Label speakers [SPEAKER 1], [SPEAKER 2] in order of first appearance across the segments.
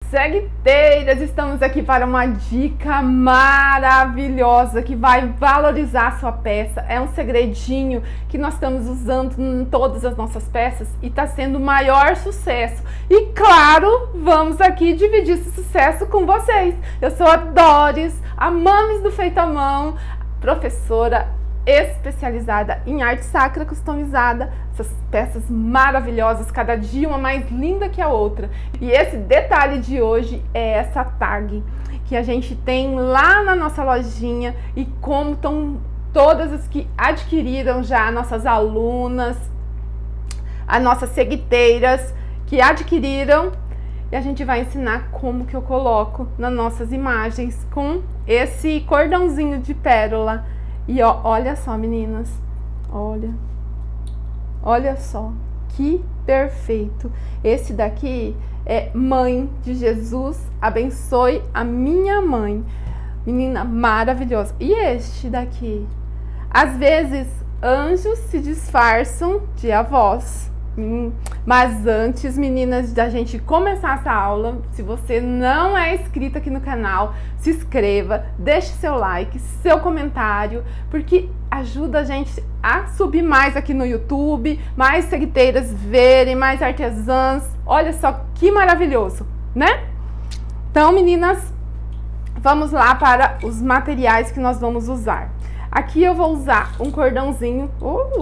[SPEAKER 1] Ceguiteiras, estamos aqui para uma dica maravilhosa que vai valorizar a sua peça. É um segredinho que nós estamos usando em todas as nossas peças e está sendo o maior sucesso. E claro, vamos aqui dividir esse sucesso com vocês. Eu sou a Doris, a Mames do Feito à Mão, professora especializada em arte sacra customizada, essas peças maravilhosas, cada dia uma mais linda que a outra. E esse detalhe de hoje é essa tag que a gente tem lá na nossa lojinha e como estão todas as que adquiriram já, nossas alunas, as nossas seguiteiras que adquiriram, e a gente vai ensinar como que eu coloco nas nossas imagens com esse cordãozinho de pérola. E ó, olha só, meninas, olha só, que perfeito. Esse daqui é Mãe de Jesus, abençoe a minha mãe. Menina maravilhosa. E este daqui? Às vezes, anjos se disfarçam de avós. Mas antes, meninas, da gente começar essa aula, se você não é inscrita aqui no canal, se inscreva, deixe seu like, seu comentário, porque ajuda a gente a subir mais aqui no YouTube, mais seguiteiras verem, mais artesãs. Olha só que maravilhoso, né? Então, meninas, vamos lá para os materiais que nós vamos usar. Aqui eu vou usar um cordãozinho.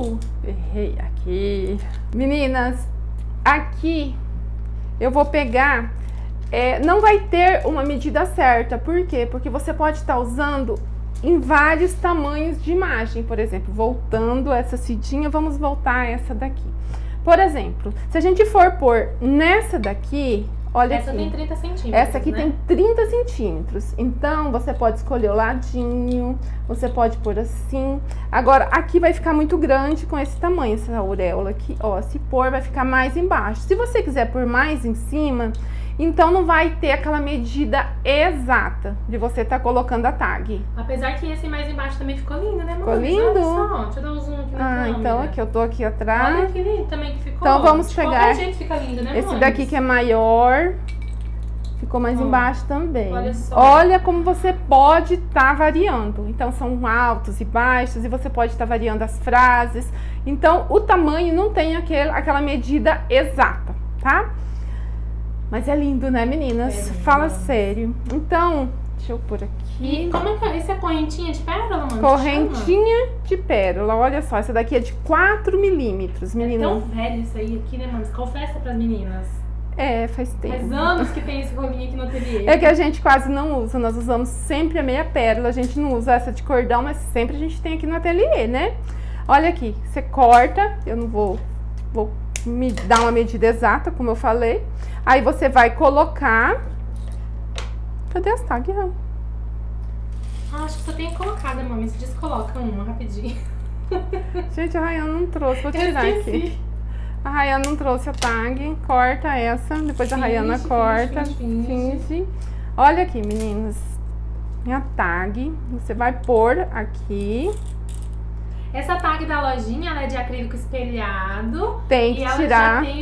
[SPEAKER 1] Errei aqui. Meninas, aqui eu vou pegar... não vai ter uma medida certa. Por quê? Porque você pode estar usando em vários tamanhos de imagem. Por exemplo, voltando essa cidinha, vamos voltar essa daqui. Por exemplo, se a gente for pôr nessa daqui... Olha
[SPEAKER 2] essa
[SPEAKER 1] aqui.
[SPEAKER 2] tem 30 centímetros,
[SPEAKER 1] essa aqui,
[SPEAKER 2] né?
[SPEAKER 1] tem 30 centímetros. Então, você pode escolher o ladinho, você pode pôr assim. Agora, aqui vai ficar muito grande com esse tamanho, essa auréola aqui, ó. Se pôr, vai ficar mais embaixo. Se você quiser pôr mais em cima, então não vai ter aquela medida exata de você estar colocando a tag.
[SPEAKER 2] Apesar que esse mais embaixo também ficou lindo, né,
[SPEAKER 1] Ficou
[SPEAKER 2] mamãe?
[SPEAKER 1] lindo?
[SPEAKER 2] Olha só, deixa eu dar um zoom aqui na câmera.
[SPEAKER 1] Então aqui eu tô aqui atrás.
[SPEAKER 2] Olha que lindo também que ficou.
[SPEAKER 1] Então vamos
[SPEAKER 2] de
[SPEAKER 1] pegar
[SPEAKER 2] qualquer jeito fica lindo, né,
[SPEAKER 1] esse
[SPEAKER 2] mãe?
[SPEAKER 1] daqui que é maior. Ficou mais embaixo também.
[SPEAKER 2] Olha só.
[SPEAKER 1] Olha como você pode estar variando. Então, são altos e baixos e você pode estar variando as frases. Então, o tamanho não tem aquela medida exata, tá? Mas é lindo, né, meninas?
[SPEAKER 2] É lindo.
[SPEAKER 1] Fala sério. Então, deixa eu pôr aqui.
[SPEAKER 2] E como é que é? Esse é correntinha de pérola, mano?
[SPEAKER 1] Correntinha de pérola. Olha só, essa daqui é de 4 milímetros, menina.
[SPEAKER 2] É tão velho isso aí aqui, né, mano? Confessa pras meninas.
[SPEAKER 1] Faz tempo.
[SPEAKER 2] Faz anos que tem esse rolinho aqui no ateliê.
[SPEAKER 1] É que a gente quase não usa, nós usamos sempre a meia pérola, a gente não usa essa de cordão, mas sempre a gente tem aqui no ateliê, né? Olha aqui, você corta, eu não vou me dar uma medida exata, como eu falei. Aí você vai colocar... Cadê as tags?
[SPEAKER 2] Acho que só tem colocada, mami. Você descoloca uma rapidinho.
[SPEAKER 1] Gente, a Rayana não trouxe, vou tirar aqui. A Rayana não trouxe a tag, corta essa, depois a Rayana corta, finge. Olha aqui, meninas, minha tag, você vai pôr aqui.
[SPEAKER 2] Essa tag da lojinha, ela é de acrílico espelhado.
[SPEAKER 1] Tem que tirar.
[SPEAKER 2] E ela já tem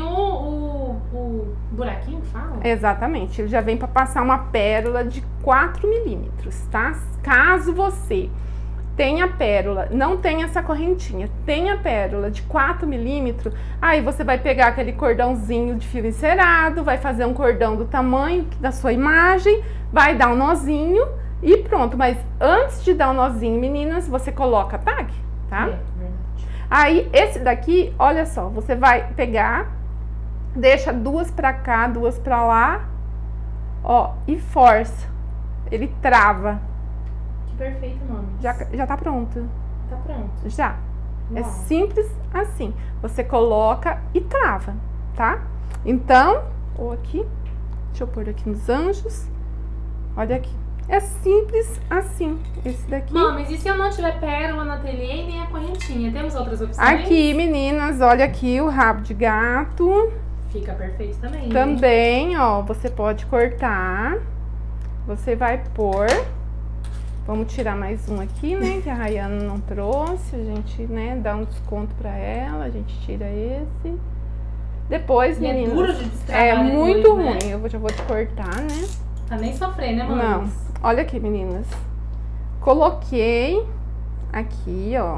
[SPEAKER 2] o buraquinho que fala?
[SPEAKER 1] Exatamente, ele já vem para passar uma pérola de 4 milímetros, tá? Caso você tenha pérola, não tem essa correntinha, tem a pérola de 4 milímetros, aí você vai pegar aquele cordãozinho de fio encerado, vai fazer um cordão do tamanho da sua imagem, vai dar um nozinho e pronto. Mas antes de dar um nozinho, meninas, você coloca a tag, tá?
[SPEAKER 2] É verdade.
[SPEAKER 1] Aí, esse daqui, olha só, você vai pegar, deixa duas pra cá, duas pra lá, ó, e força, ele trava.
[SPEAKER 2] Perfeito, mami.
[SPEAKER 1] Já tá pronto.
[SPEAKER 2] Tá pronto.
[SPEAKER 1] Já.
[SPEAKER 2] Uau.
[SPEAKER 1] É simples assim. Você coloca e trava, tá? Então, ou aqui, deixa eu pôr aqui nos anjos. Olha aqui. É simples assim, esse daqui.
[SPEAKER 2] Mami, e se eu não tiver pérola no ateliê e nem a correntinha? Temos outras opções?
[SPEAKER 1] Aqui, meninas, olha aqui o rabo de gato.
[SPEAKER 2] Fica perfeito também.
[SPEAKER 1] Também, ó, você pode cortar. Você vai pôr... Vamos tirar mais um aqui, né, que a Rayana não trouxe, a gente, né, dá um desconto pra ela, a gente tira esse. Depois,
[SPEAKER 2] E
[SPEAKER 1] meninas,
[SPEAKER 2] é duro de destravar
[SPEAKER 1] é
[SPEAKER 2] depois,
[SPEAKER 1] muito
[SPEAKER 2] né?
[SPEAKER 1] ruim. Eu já vou te cortar, né?
[SPEAKER 2] Pra nem sofrer, né, mãe?
[SPEAKER 1] Não. Olha aqui, meninas. Coloquei aqui, ó.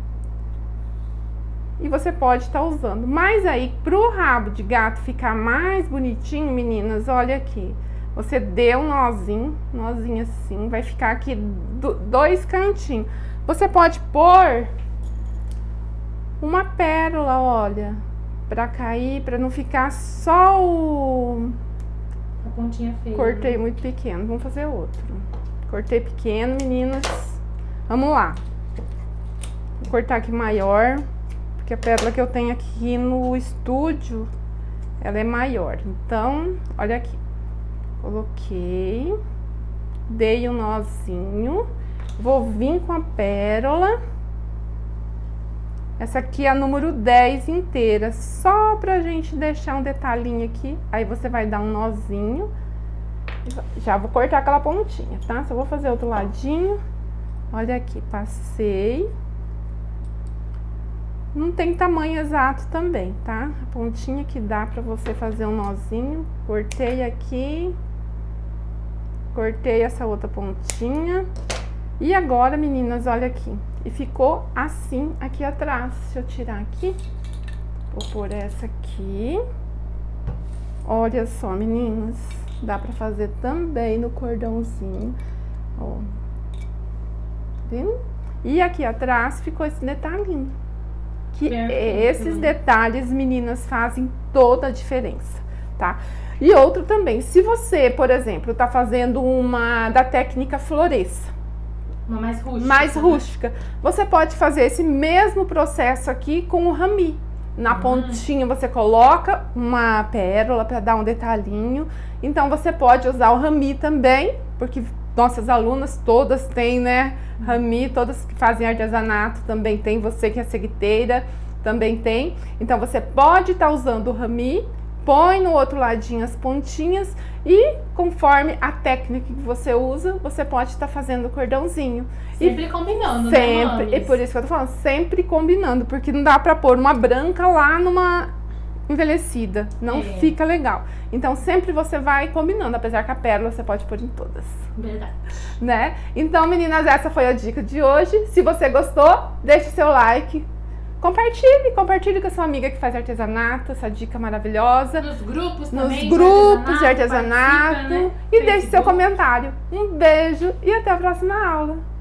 [SPEAKER 1] E você pode estar usando. Mas aí, pro rabo de gato ficar mais bonitinho, meninas, olha aqui. Você deu um nozinho assim, vai ficar aqui dois cantinhos. Você pode pôr uma pérola, olha, pra cair, pra não ficar só o...
[SPEAKER 2] A pontinha feia.
[SPEAKER 1] Cortei muito pequeno, vamos fazer outro. Cortei pequeno, meninas. Vamos lá. Vou cortar aqui maior, porque a pérola que eu tenho aqui no estúdio, ela é maior. Então, olha aqui. Coloquei, dei um nozinho, vou vir com a pérola. Essa aqui é a número 10 inteira, só pra gente deixar um detalhinho aqui. Aí você vai dar um nozinho. Já vou cortar aquela pontinha, tá? Só vou fazer outro ladinho. Olha aqui, passei. Não tem tamanho exato também, tá? A pontinha que dá pra você fazer um nozinho. Cortei aqui. Cortei essa outra pontinha. E agora, meninas, olha aqui. E ficou assim aqui atrás. Deixa eu tirar aqui. Vou pôr essa aqui. Olha só, meninas. Dá pra fazer também no cordãozinho. Ó. Viu? E aqui atrás ficou esse detalhinho. Que esses detalhes, meninas, fazem toda a diferença, tá? E outro também, se você, por exemplo, tá fazendo uma da técnica floresça,
[SPEAKER 2] uma mais rústica.
[SPEAKER 1] Mais rústica, você pode fazer esse mesmo processo aqui com o rami. Na pontinha você coloca uma pérola para dar um detalhinho. Então você pode usar o rami também, porque nossas alunas todas têm, né, rami, todas que fazem artesanato também tem, você que é cegueteira também tem. Então você pode estar usando o rami, põe no outro ladinho as pontinhas e conforme a técnica que você usa, você pode estar fazendo o cordãozinho.
[SPEAKER 2] Sempre combinando,
[SPEAKER 1] sempre,
[SPEAKER 2] né,
[SPEAKER 1] e por isso que eu tô falando, sempre combinando, porque não dá pra pôr uma branca lá numa envelhecida, não fica legal. Então sempre você vai combinando, apesar que a pérola você pode pôr em todas.
[SPEAKER 2] Verdade.
[SPEAKER 1] Né? Então, meninas, essa foi a dica de hoje. Se você gostou, deixe seu like. Compartilhe com a sua amiga que faz artesanato, essa dica maravilhosa.
[SPEAKER 2] Nos grupos também.
[SPEAKER 1] Nos grupos de artesanato.
[SPEAKER 2] Né?
[SPEAKER 1] E deixe seu comentário. Um beijo e até a próxima aula.